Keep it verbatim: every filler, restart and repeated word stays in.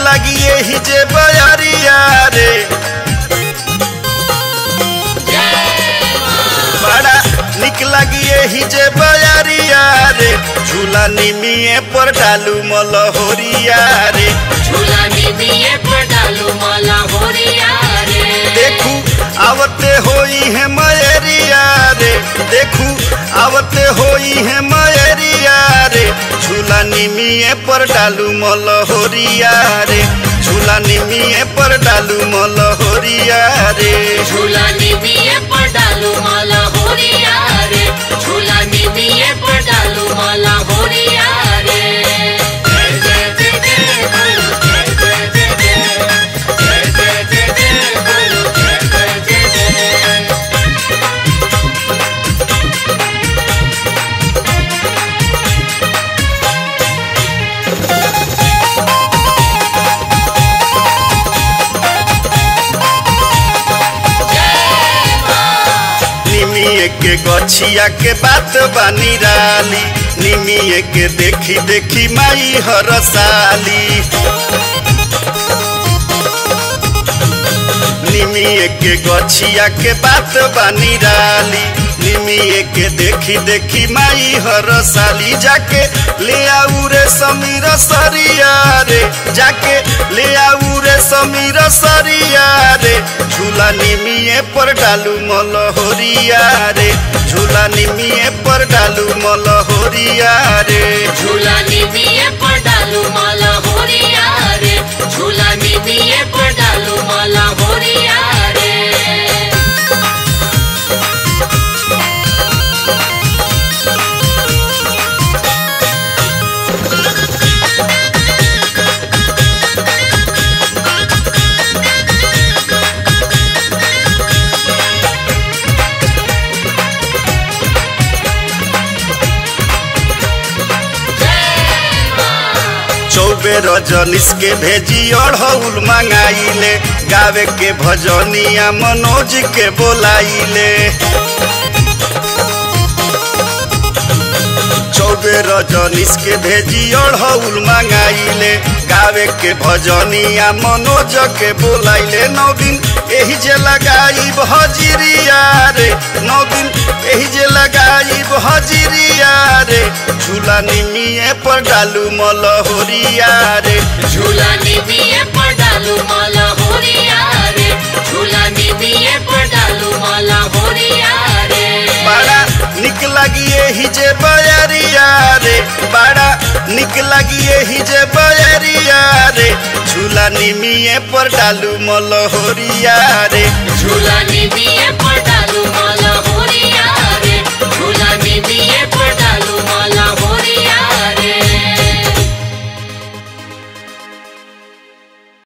लगी यही जे बयरिया रे, बड़ा निक लगी यही जे बयरिया रे, झूला निमिये पर डालू मलहोरिया रे, झूला निमिये पर डालू मलहोरिया रे। देखू आवते होई है मयरिया रे, देखू आवते होई है मयरिया रे, झूला निमिये पर डालू मलहोरिया रे, झूला निमिये पर डालू मलहोरिया रे, झूला निमिये पर डालू मलहोरिया रे, झूला निमिये पर डालू मलहोरिया रे। निमिये के गछिया के बात बानी राली, निमिये के देखी देखी माई हरसाली, निमिये के गछिया के बात बानी राली, निमिये के देखी देखी माई हरसाली, जाके ले आऊ रे समीर सरिया रे, जाके ले आऊ रे समीर सरिया रे, झूला निमिये पर डालू मलहोरिया रे, झूला निमिये पर डालू मलहोरिया रे, झूला निमिये पर डालू मलहोरिया रे, झूला निमिये पर डालू मलहोरिया रे। चौबे रजनीश के भेजी अढ़ौल मंगाइले, गावे के भजनिया मनोज के बोलाइले, चौबे रजनीश के भेजी अढ़ौल मंगाइले, गावे के भजनिया मनोज के बोलाइले, नौ दिन एही जे लगाई हजिरिया रे, नौ दिन एही जे लगाई हजिरिया रे, झूला निमिये पर डालू मलहोरिया रे, झूला निमिये पर डालू मलहोरिया रे, झूला निमिये पर डालू मलहोरिया रे। बड़ा निक लगी यही जे बयरिया रे, बड़ा निक लगी यही जे बयरिया रे, झूला निमिये पर डालू मलहोरिया रे, झूला निमिये पर